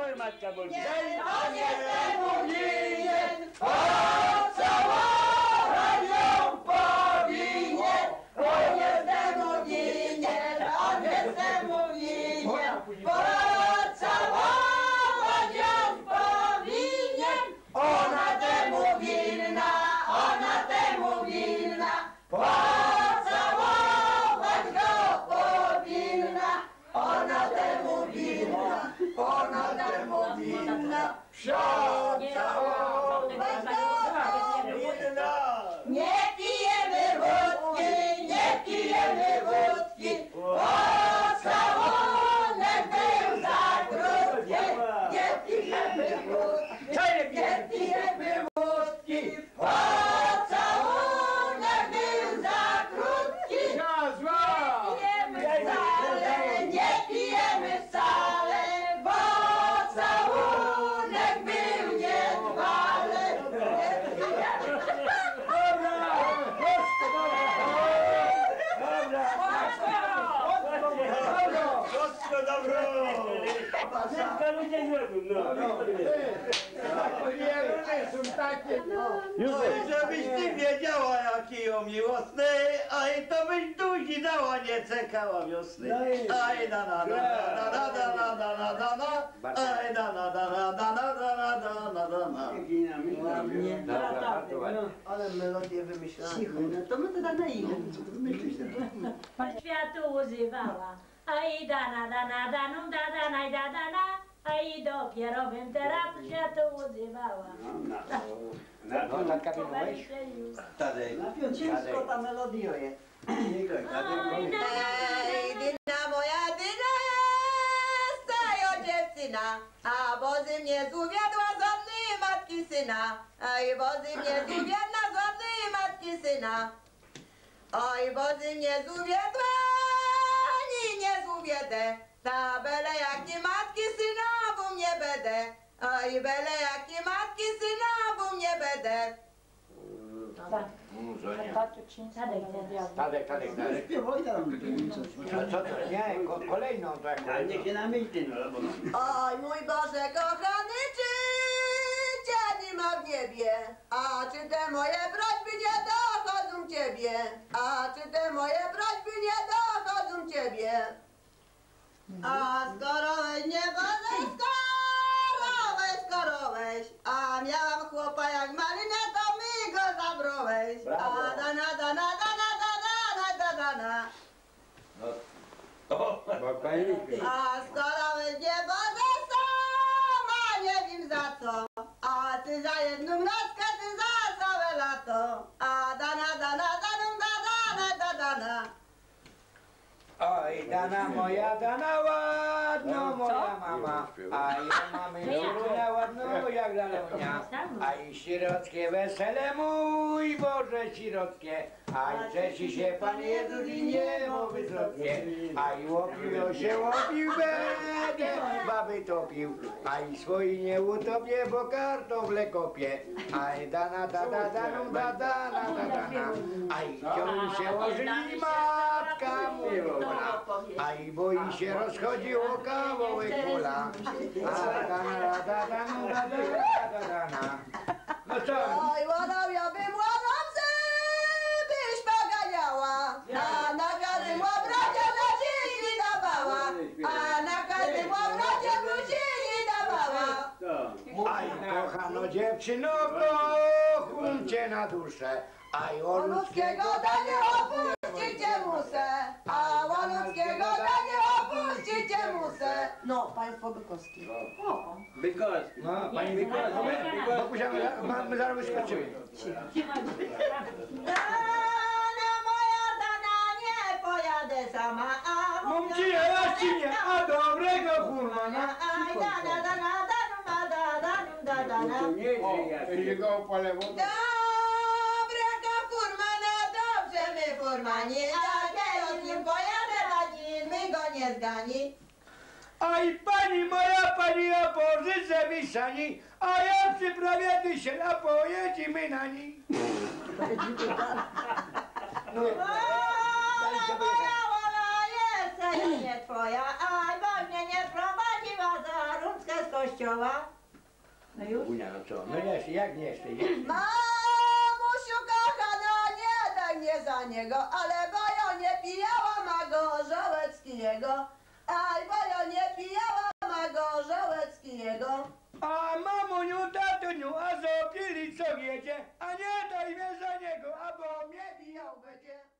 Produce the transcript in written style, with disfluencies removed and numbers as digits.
Oj, matka Boża. On jest temu winien, pocałować ją powinien. On jest temu winien, on jest temu winien, pocałować ją powinien. Ona temu winna, ona temu winna, pocałować go powinna. Ona temu winna, ona temu winna, pocałować go powinna. Nie pijemy wódki, nie pijemy wódki, pocałunek był za krótki. Nie pijemy wódki, nie pijemy wódki, pocałunek był za krótki. Nie pijemy wcale, pocałunek był niedbale. Wszystko dobro! Wszystko ludzie zrobią, no. Żebyś ty wiedziała, jaki o miłosny, a i to byś duzi dała, nie czekała wiosny. Aj da na da na da da na da na da na, aj da na da na da na da na da na da na. Ale melodię wymyślałem. Cicho, no to my to na imię. Światu używała. Aj dana, dana, danum, dana, dana, aj dopiero bym teraz światu używała. No, tatka pilnujesz? Tadej. Ciężko ta melodia jest. Ej, dyna moja dyna jest, stajo dziewczyna, a bozy mnie zuwiadła z ładnej matki syna. Oj, bozy mnie zuwiadła z ładnej matki syna. Oj, bozy mnie zuwiadła, ani nie zuwiedę, ta bele jaki matki syna, bo mnie będę. Oj, bele jaki matki syna, bo mnie będę. Tadek. Śpiewaj tam. Co to? Nie, kolejną to jak... Ale niech się namyśli, no bo... Oj, mój Boże kochany, czy Cię nie ma w niebie? A czy te moje prośby nie dochodzą Ciebie? A czy te moje prośby nie dochodzą Ciebie? A skoro weź nie Boże, skoro weź, a miałam chłopa jak malinę, to mi go zabrałeś. A dana, dana, dana, dana, dana, dana. A skoro będzie Boże sama, nie wiem za co. A ty za jedną nockę, ty za całe lato. A dana, dana, danum, dana, dana. Oj, dana moja, dana ładno, moja mama. A ja mamy córkę ładną jak dalonia. A i sirockie wesele, mój Boże sirockie. A i cześci się Pan Jezus i niebo wysockie. A i łopił się łopił, będę baby topił. A i swoi nie utopię, bo kartofle kopię. A i dana, dana, danum, dana. A i ciągle się ożyli matka mówiła. A i boi się rozchodziło kawałek kula. A dana. No co? Oj, łodowie bym łodowcy, byś poganiała. A na każdym obrocie na ci dawała. A na każdym obrocie ci dawała. Aj, kochano dziewczyno, kochumcie na duszę. Aj, o O ludzkiego danie opuścicie musę. A o ludzkiego danie opuścicie musę. No, państwo Bykowski. Bykowski. No, pani Mikołaj, Bogusia, my zaraz wyskoczymy. Dana moja dana, nie pojadę sama. A Mam ci elastinie, a dobrego furmana. Aj, dana, dana, dana. Jego po lewo. Dobrego furmana, dobrze my furmani. A kiedy z nim pojadę, to my go nie zgani. Aj, pani moja, pani na pożyczę mi sani, a ja przyprawię ty się napoje, i my na niej. Wola, jest nie twoja, aj, bo mnie nie prowadziła za rączkę kościoła. No już? Unia, no co? No nie, jak nie chcesz? Mamusiu kochana, nie daj mnie za niego, ale bo ja nie pijała ma Gorzołeckiego. Aj, bo ja nie pijała ma Gorzołeckiego. A mamuniu, tatuniu, a zapili co wiecie, a nie daj mnie za niego, a bo mnie bijał będzie.